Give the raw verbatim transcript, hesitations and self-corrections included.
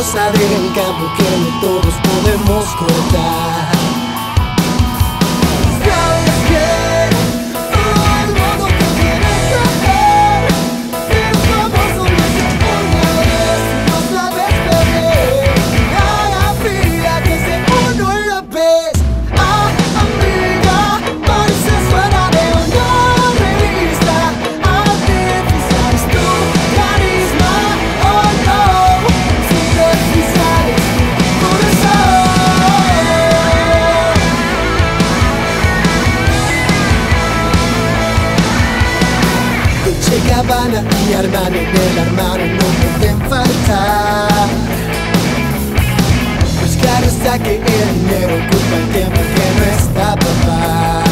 rosa del campo que no todos podemos cortar. Sabes que todo el mundo te quiere saber, pero famoso no es una vez, no sabes perder. A la fila que se uno en la vez. Ah, amiga, pareces fuera de una revista. Artificial es tu carisma, oh no, sin artificiales, por eso. Dolce Gabbana y Armani del hermano no pueden faltar. Pues claro está que el dinero ocupa el tiempo que no está papá.